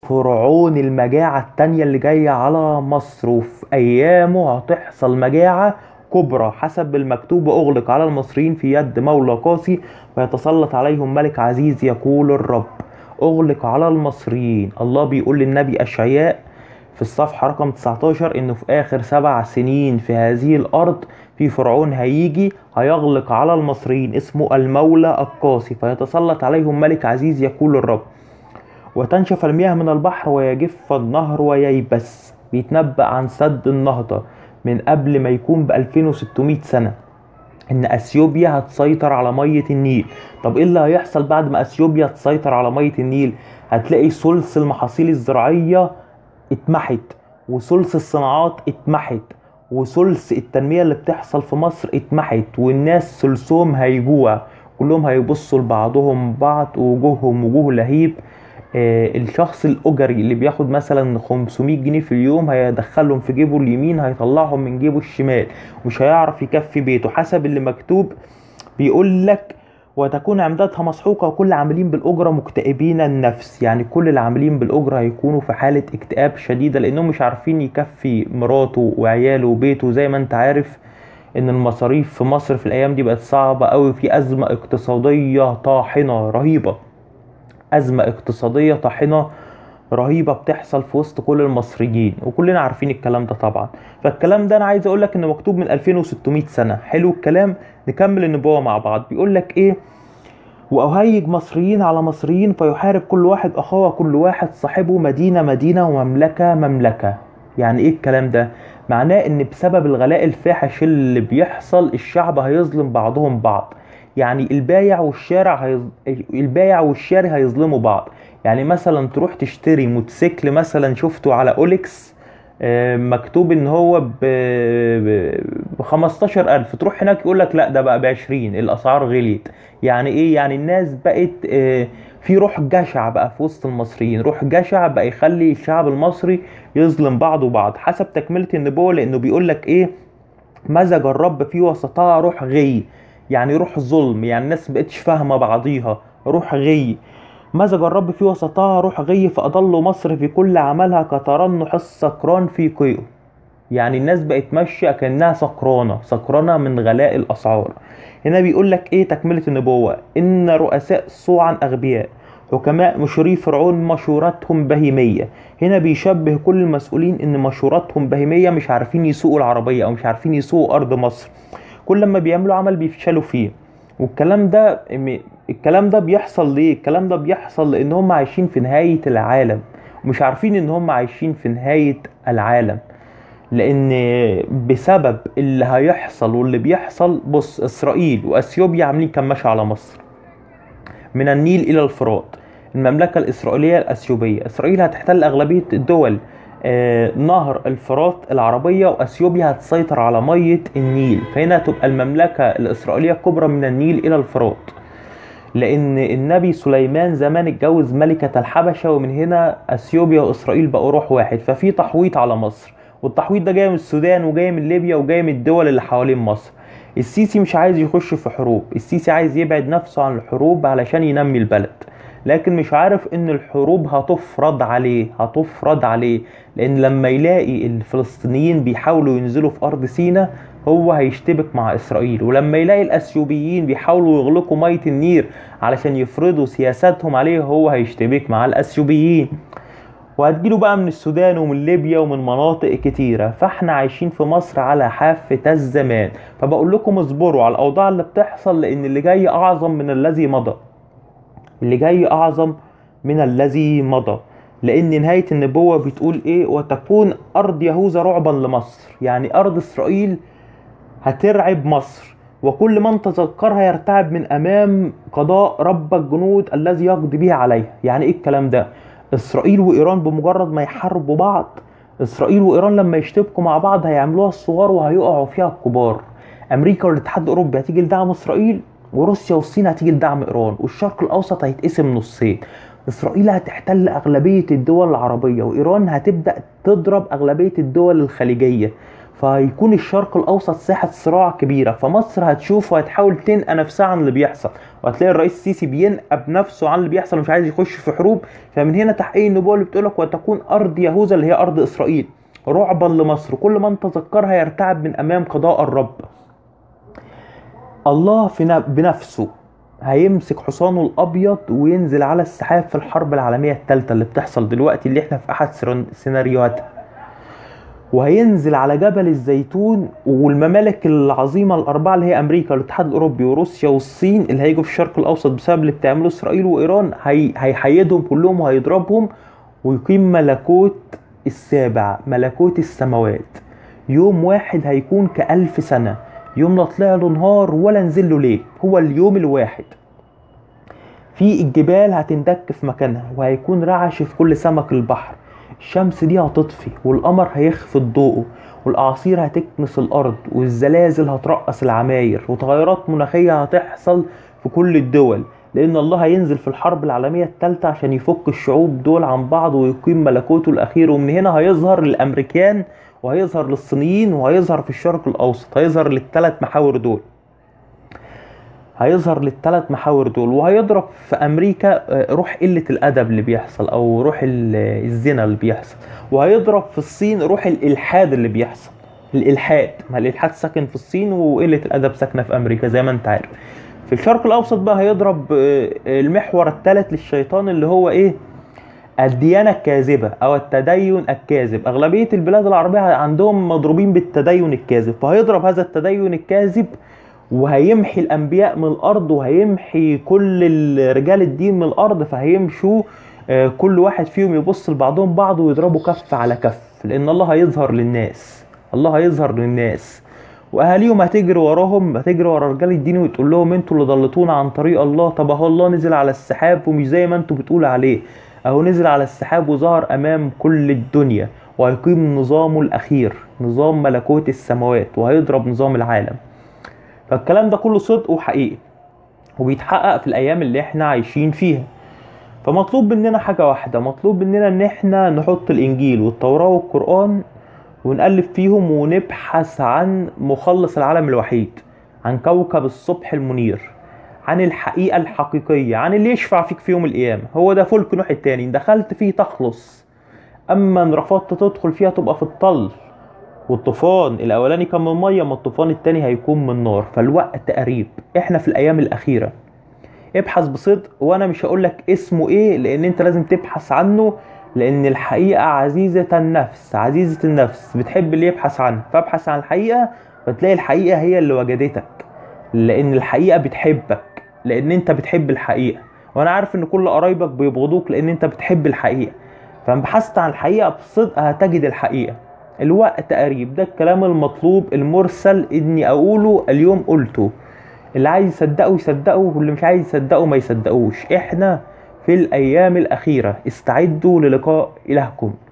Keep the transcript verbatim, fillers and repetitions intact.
فرعون المجاعة التانية اللي جاية على مصر، وفي أيامه هتحصل مجاعة كبرى حسب المكتوب: أغلق على المصريين في يد مولى قاسي ويتسلط عليهم ملك عزيز يقول الرب. أغلق على المصريين. الله بيقول للنبي أشعياء في الصفحة رقم تسعتاشر إنه في آخر سبع سنين في هذه الأرض في فرعون هيجي هيغلق على المصريين، اسمه المولى القاسي، فيتسلط عليهم ملك عزيز يقول الرب. وتنشف المياه من البحر ويجف النهر وييبس. بيتنبأ عن سد النهضة من قبل ما يكون ب ألفين وستمائة سنة، ان اثيوبيا هتسيطر على مية النيل. طب ايه اللي هيحصل بعد ما اثيوبيا تسيطر على مية النيل؟ هتلاقي ثلث المحاصيل الزراعية اتمحت، وثلث الصناعات اتمحت، وثلث التنمية اللي بتحصل في مصر اتمحت، والناس ثلثهم هيجوع، كلهم هيبصوا لبعضهم بعض ووجوههم وجوه لهيب. آه الشخص الأجري اللي بياخد مثلا خمسمائة جنيه في اليوم هيدخلهم في جيبه اليمين هيطلعهم من جيبه الشمال، مش هيعرف يكفي بيته حسب اللي مكتوب. بيقول لك: وتكون عمدتها مسحوقة وكل عاملين بالأجرة مكتئبين النفس. يعني كل العاملين بالأجرة هيكونوا في حالة اكتئاب شديدة لأنهم مش عارفين يكفي مراته وعياله وبيته. زي ما انت عارف ان المصاريف في مصر في الأيام دي بقت صعبة قوي، في أزمة اقتصادية طاحنة رهيبة، أزمة اقتصادية طاحنة رهيبة بتحصل في وسط كل المصريين، وكلنا عارفين الكلام ده طبعا. فالكلام ده انا عايز اقول لك انه مكتوب من ألفين وستمائة سنة. حلو الكلام. نكمل النبوة مع بعض. بيقول لك ايه: وأهيج مصريين على مصريين فيحارب كل واحد أخوه، كل واحد صاحبه، مدينة مدينة ومملكة مملكة. يعني ايه الكلام ده؟ معناه ان بسبب الغلاء الفاحش اللي بيحصل الشعب هيظلم بعضهم بعض. يعني البايع والشارع هيظ... البايع والشاري هيظلموا بعض. يعني مثلا تروح تشتري موتوسيكل مثلا شفته على أوليكس مكتوب ان هو ب خمستاشر ألف، تروح هناك يقول لك لا ده بقى ب عشرين، الاسعار غليت. يعني ايه؟ يعني الناس بقت في روح جشع بقى في وسط المصريين، روح جشع بقى يخلي الشعب المصري يظلم بعضه بعض حسب تكملة النبوة. لانه بيقول لك ايه: مزج الرب في وسطها روح غي. يعني روح ظلم، يعني الناس مبقتش فاهمة بعضيها، روح غي. مزج الرب في وسطها روح غي فأضلوا مصر في كل عملها كترنح السكران في قيء. يعني الناس بقت ماشية كأنها سكرانة، سكرانة من غلاء الأسعار. هنا بيقول لك ايه تكملة النبوة: إن رؤساء صوعا أغبياء، حكماء مشوري فرعون مشوراتهم بهيمية. هنا بيشبه كل المسؤولين ان مشوراتهم بهيمية، مش عارفين يسوقوا العربية او مش عارفين يسوقوا أرض مصر، كل لما بيعملوا عمل بيفشلوا فيه. والكلام ده الكلام ده بيحصل ليه؟ الكلام ده بيحصل لان هم عايشين في نهاية العالم، ومش عارفين ان هم عايشين في نهاية العالم. لان بسبب اللي هيحصل واللي بيحصل، بص، اسرائيل واثيوبيا عاملين كماشة على مصر من النيل الى الفرات. المملكة الاسرائيلية الاثيوبية، اسرائيل هتحتل اغلبية الدول آه نهر الفرات العربية، واثيوبيا هتسيطر على مية النيل. فهنا تبقى المملكة الاسرائيلية الكبرى من النيل الى الفرات، لان النبي سليمان زمان اتجوز ملكة الحبشة، ومن هنا اثيوبيا واسرائيل بقوا روح واحد. ففي تحويط على مصر، والتحويط ده جاي من السودان وجاي من ليبيا وجاي من الدول اللي حوالين مصر. السيسي مش عايز يخش في حروب، السيسي عايز يبعد نفسه عن الحروب علشان ينمي البلد، لكن مش عارف ان الحروب هتفرض عليه هتفرض عليه لان لما يلاقي الفلسطينيين بيحاولوا ينزلوا في ارض سيناء هو هيشتبك مع اسرائيل، ولما يلاقي الاثيوبيين بيحاولوا يغلقوا مية النيل علشان يفرضوا سياساتهم عليه هو هيشتبك مع الاثيوبيين، وهتجيله بقى من السودان ومن ليبيا ومن مناطق كتيرة. فاحنا عايشين في مصر على حافة الزمان. فبقول لكم اصبروا على الاوضاع اللي بتحصل، لان اللي جاي اعظم من الذي مضى، اللي جاي اعظم من الذي مضى. لان نهاية النبوة بتقول ايه: وتكون ارض يهوذا رعبا لمصر. يعني ارض اسرائيل هترعب مصر، وكل من تذكرها يرتعب من امام قضاء رب الجنود الذي يقضي بها عليها. يعني ايه الكلام ده؟ اسرائيل وايران بمجرد ما يحاربوا بعض، اسرائيل وايران لما يشتبكوا مع بعض هيعملوها الصغار وهيقعوا فيها الكبار. امريكا والاتحاد الاوروبي هتيجي لدعم اسرائيل، وروسيا والصين هتيجي لدعم ايران، والشرق الاوسط هيتقسم نصين. اسرائيل هتحتل اغلبيه الدول العربيه، وايران هتبدا تضرب اغلبيه الدول الخليجيه. فهيكون الشرق الاوسط ساحة صراع كبيرة. فمصر هتشوف وهتحاول تنقى نفسها عن اللي بيحصل، وهتلاقي الرئيس السيسي بينقى بنفسه عن اللي بيحصل، مش عايز يخش في حروب. فمن هنا تحقيق النبوة اللي بتقولك وتكون ارض يهوذا اللي هي ارض اسرائيل رعبا لمصر، كل من تذكرها يرتعب من امام قضاء الرب. الله في بنفسه هيمسك حصانه الابيض وينزل على السحاب في الحرب العالمية الثالثة اللي بتحصل دلوقتي، اللي احنا في احد سيناريوهاتها. وهينزل على جبل الزيتون، والممالك العظيمة الاربعة اللي هي امريكا والاتحاد الاوروبي وروسيا والصين اللي هيجوا في الشرق الاوسط بسبب اللي بتعمله اسرائيل وايران، هي هيحيدهم كلهم وهيضربهم، ويقيم ملكوت السابع، ملكوت السماوات. يوم واحد هيكون كألف سنة، يوم لا طلع له نهار ولا نزل له ليل، هو اليوم الواحد. في الجبال هتندك في مكانها، وهيكون رعش في كل سمك البحر. الشمس دي هتطفي، والقمر هيخفض ضوءه، والاعاصير هتكنس الارض، والزلازل هترقص العماير، وتغيرات مناخية هتحصل في كل الدول، لان الله هينزل في الحرب العالمية الثالثة عشان يفك الشعوب دول عن بعض ويقيم ملكوته الاخير. ومن هنا هيظهر للامريكان، وهيظهر للصينيين، وهيظهر في الشرق الاوسط، هيظهر للثلاث محاور دول هيظهر للثلاث محاور دول وهيضرب في امريكا روح قلة الادب اللي بيحصل، او روح الزنا اللي بيحصل. وهيضرب في الصين روح الالحاد اللي بيحصل، الالحاد، ما الالحاد ساكن في الصين وقلة الادب ساكنة في امريكا زي ما انت عارف. في الشرق الاوسط بقى هيضرب المحور الثالث للشيطان اللي هو ايه؟ الديانة الكاذبة او التدين الكاذب. اغلبية البلاد العربية عندهم مضروبين بالتدين الكاذب، فهيضرب هذا التدين الكاذب، وهيمحي الانبياء من الارض، وهيمحي كل رجال الدين من الارض. فهيمشوا كل واحد فيهم يبص لبعضهم بعض ويضربوا كف على كف، لان الله هيظهر للناس، الله هيظهر للناس، واهاليهم هتجري وراهم، هتجري ورا رجال الدين وتقول لهم انتوا اللي ضلتونا عن طريق الله. طب اهو الله نزل على السحاب ومش زي ما انتوا بتقولوا عليه، اهو نزل على السحاب وظهر امام كل الدنيا، وهيقيم نظامه الاخير، نظام ملكوت السماوات، وهيضرب نظام العالم. فالكلام ده كله صدق وحقيقي، وبيتحقق في الايام اللي احنا عايشين فيها. فمطلوب مننا حاجة واحدة، مطلوب مننا ان احنا نحط الانجيل والتوراة والقرآن ونقلب فيهم، ونبحث عن مخلص العالم الوحيد، عن كوكب الصبح المنير، عن الحقيقة الحقيقية، عن اللي يشفع فيك في يوم القيامة. هو ده فلك نوح التاني، ان دخلت فيه تخلص، اما ان رفضت تدخل فيها تبقى في الطل. والطوفان الاولاني كان من ميه، ما الطوفان التاني هيكون من نار. فالوقت قريب، احنا في الايام الاخيره. ابحث بصدق، وانا مش هقولك اسمه ايه لان انت لازم تبحث عنه، لان الحقيقه عزيزه النفس، عزيزه النفس بتحب اللي يبحث عنها. فابحث عن الحقيقه، فتلاقي الحقيقه هي اللي وجدتك، لان الحقيقه بتحبك، لان انت بتحب الحقيقه. وانا عارف ان كل قرايبك بيبغضوك لان انت بتحب الحقيقه. فان بحثت عن الحقيقه بصدق هتجد الحقيقه. الوقت قريب، ده الكلام المطلوب المرسل اني اقوله اليوم قلته. اللي عايز يصدقه يصدقه، واللي مش عايز يصدقه ما يصدقوش. احنا في الايام الاخيرة، استعدوا للقاء الهكم.